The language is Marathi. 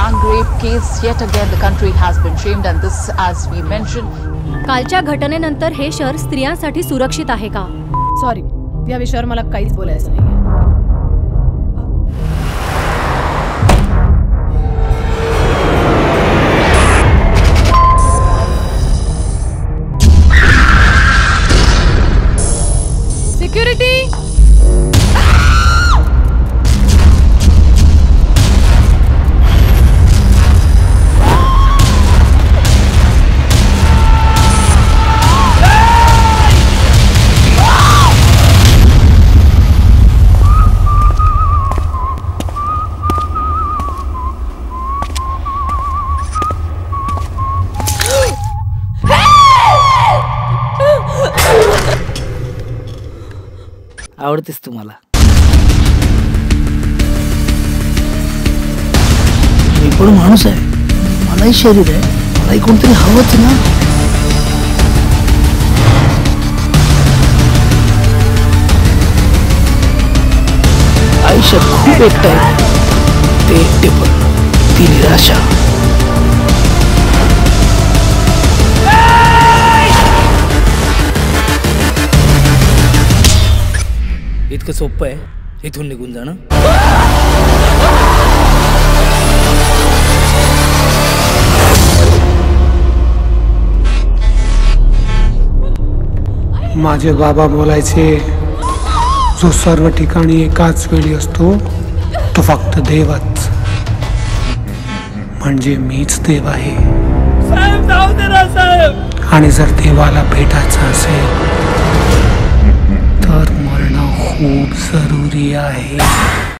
young rape case, yet again the country has been shamed, and this, as we mentioned. कालच्या घटनेनंतर हे शहर स्त्रियांसाठी सुरक्षित आहे का? सॉरी, या विषयावर मला काहीच बोलायचं नाही. सिक्युरिटी. आवडतेस तुम्हाला? मी पण माणूस आहे, मलाही शरीर आहे, मलाही कोणतरी हवंच ना. आयुष्यात खूप एकटा आहे, ते एकटेपण, ती निराशा. इतकं सोपं आहे इथून निघून जाणं. माझे बाबा बोलायचे, जो सर्व ठिकाणी एकाच वेळी असतो तो फक्त देवच, म्हणजे मीच देव आहे. आणि जर देवाला भेटायचं असेल तर मरणं खूप जरुरी आहे.